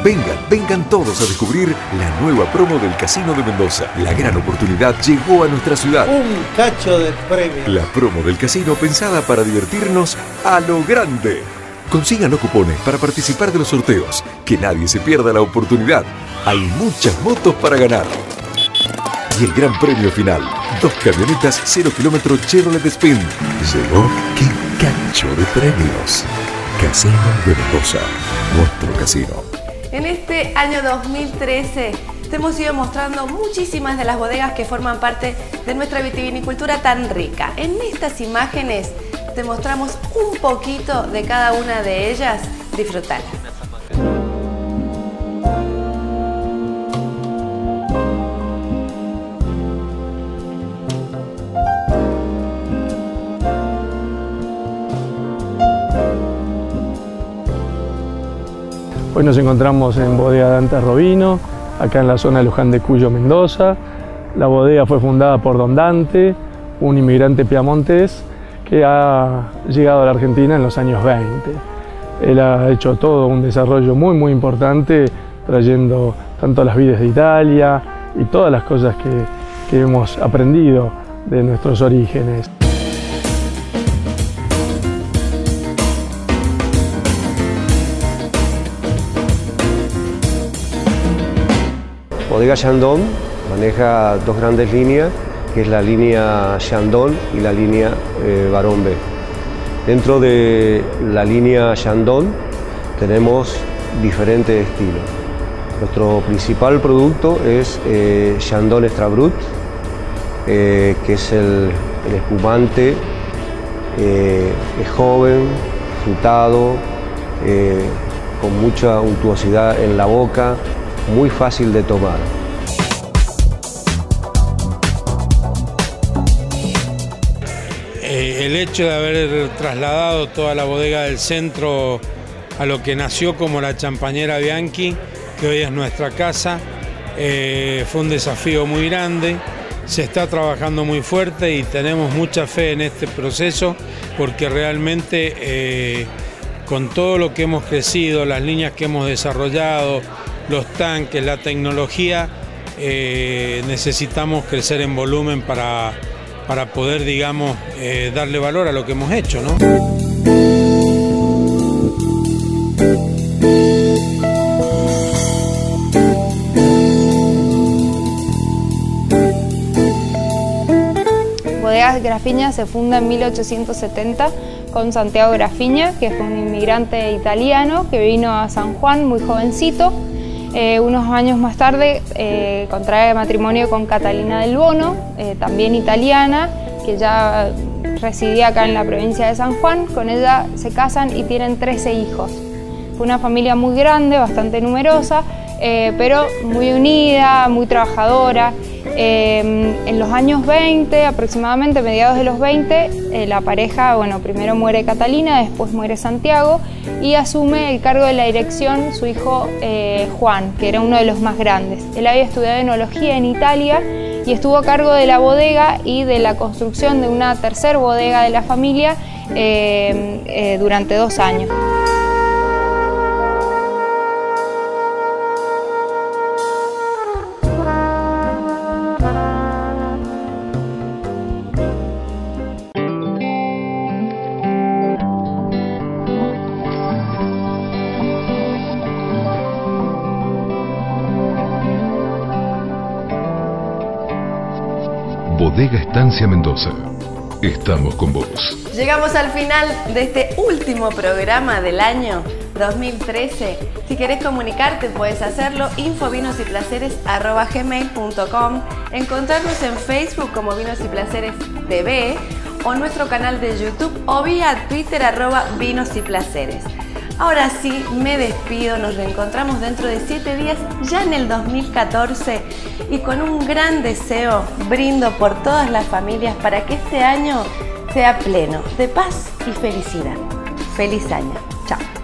Vengan todos a descubrir la nueva promo del Casino de Mendoza. La gran oportunidad llegó a nuestra ciudad. Un cacho de premios. La promo del casino pensada para divertirnos a lo grande. Consigan los cupones para participar de los sorteos. Que nadie se pierda la oportunidad. Hay muchas motos para ganar. Y el gran premio final, 2 camionetas 0 kilómetro Chevrolet Spin. Llegó, qué cacho de premios. Casino de Mendoza, nuestro casino. En este año 2013 te hemos ido mostrando muchísimas de las bodegas que forman parte de nuestra vitivinicultura tan rica. En estas imágenes te mostramos un poquito de cada una de ellas. Disfrutala. Hoy nos encontramos en Bodega Dante Robino, acá en la zona de Luján de Cuyo, Mendoza. La bodega fue fundada por Don Dante, un inmigrante piamontés que ha llegado a la Argentina en los años 20. Él ha hecho todo un desarrollo muy importante, trayendo tanto las vides de Italia y todas las cosas que hemos aprendido de nuestros orígenes. Bodega Chandon maneja 2 grandes líneas, que es la línea Chandon y la línea Barón B. Dentro de la línea Chandon tenemos diferentes estilos. Nuestro principal producto es Chandon Extra Brut, que es el espumante, es joven, frutado, con mucha untuosidad en la boca, muy fácil de tomar. El hecho de haber trasladado toda la bodega del centro a lo que nació como la Champañera Bianchi, que hoy es nuestra casa, fue un desafío muy grande. Se está trabajando muy fuerte y tenemos mucha fe en este proceso porque realmente con todo lo que hemos crecido, las líneas que hemos desarrollado, los tanques, la tecnología, necesitamos crecer en volumen para poder, digamos, darle valor a lo que hemos hecho, ¿no? Bodegas Grafiña se funda en 1870 con Santiago Grafiña, que fue un inmigrante italiano que vino a San Juan muy jovencito. Unos años más tarde contrae matrimonio con Catalina del Bono, también italiana, que ya residía acá en la provincia de San Juan. Con ella se casan y tienen 13 hijos. Fue una familia muy grande, bastante numerosa, pero muy unida, muy trabajadora. En los años 20, aproximadamente mediados de los 20, la pareja, bueno, primero muere Catalina, después muere Santiago y asume el cargo de la dirección su hijo Juan, que era uno de los más grandes. Él había estudiado enología en Italia y estuvo a cargo de la bodega y de la construcción de una tercera bodega de la familia durante 2 años. Bodega Estancia Mendoza. Estamos con vos. Llegamos al final de este último programa del año 2013. Si querés comunicarte puedes hacerlo, infovinosyplaceres@gmail.com, encontrarnos en Facebook como Vinos y Placeres TV o nuestro canal de YouTube o vía Twitter @vinosyplaceres. Ahora sí, me despido, nos reencontramos dentro de 7 días, ya en el 2014, y con un gran deseo brindo por todas las familias para que este año sea pleno de paz y felicidad. ¡Feliz año! ¡Chao!